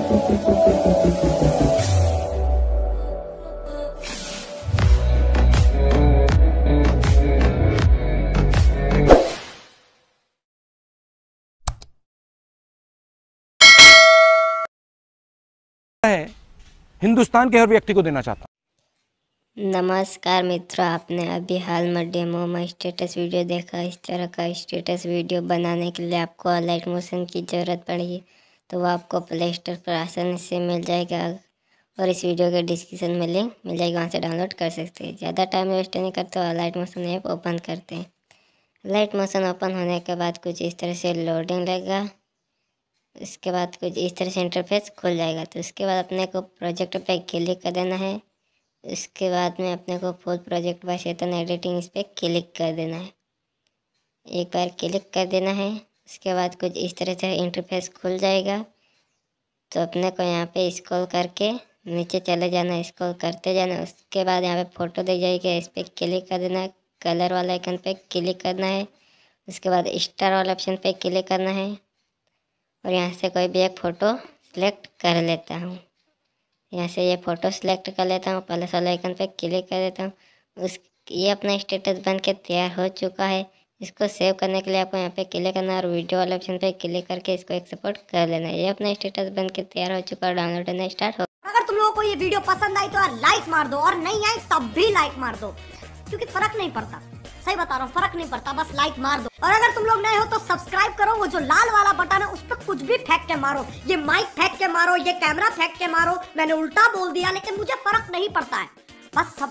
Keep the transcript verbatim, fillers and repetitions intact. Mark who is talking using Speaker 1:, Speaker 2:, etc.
Speaker 1: है हिंदुस्तान के हर व्यक्ति को देना चाहता हूँ।
Speaker 2: नमस्कार मित्रों, आपने अभी हाल में डेमो में स्टेटस वीडियो देखा। इस तरह का स्टेटस वीडियो बनाने के लिए आपको लाइट मोशन की ज़रूरत पड़ेगी, तो वो आपको प्ले स्टोर पर आसानी से मिल जाएगा और इस वीडियो के डिस्क्रिप्शन में लिंक मिल जाएगी, वहाँ से डाउनलोड कर सकते हैं। ज़्यादा टाइम वेस्ट नहीं करते और लाइट मोशन ऐप ओपन करते हैं। लाइट मोशन ओपन होने के बाद कुछ इस तरह से लोडिंग लेगा, इसके बाद कुछ इस तरह से इंटरफेस खुल जाएगा। तो उसके बाद अपने को प्रोजेक्ट पे क्लिक कर देना है। उसके बाद में अपने को full project by Chetan editing इस पर क्लिक कर देना है। एक बार क्लिक कर देना है, उसके बाद कुछ इस तरह से इंटरफेस खुल जाएगा। तो अपने को यहाँ पे स्क्रॉल करके नीचे चले जाना है, स्क्रॉल करते जाना। उसके बाद यहाँ पे फ़ोटो दे जाएगी, इस पर क्लिक कर देना है। कलर वाला आइकन पे क्लिक करना है। उसके बाद स्टार वाला ऑप्शन पे क्लिक करना है और यहाँ से कोई भी एक फ़ोटो सेलेक्ट कर लेता हूँ। यहाँ से ये फ़ोटो सेलेक्ट कर लेता हूँ, प्लस वाला आइकन पे क्लिक कर देता हूँ। उस ये अपना स्टेटस बन के तैयार हो चुका है। इसको सेव करने के लिए आपको यहाँ पे क्लिक करना है और वीडियो वाले ऑप्शन पे क्लिक करके इसको एक्सपोर्ट कर लेना है। ये अपना स्टेटस बन के तैयार हो चुका है, डाउनलोड करना स्टार्ट हो।
Speaker 3: अगर तुम लोगों को ये वीडियो पसंद आई तो यार लाइक मार दो, और नहीं आई तब भी लाइक मार दो, क्योंकि फर्क नहीं पड़ता। सही बता रहा हूँ, फर्क नहीं पड़ता, बस लाइक मार दो। और अगर तुम लोग नए हो तो सब्सक्राइब करो, वो जो लाल वाला बटन है उस पर कुछ भी फेंक के मारो, ये माइक फेंक के मारो, ये कैमरा फेंक के मारो। मैंने उल्टा बोल दिया लेकिन मुझे फर्क नहीं पड़ता है, बस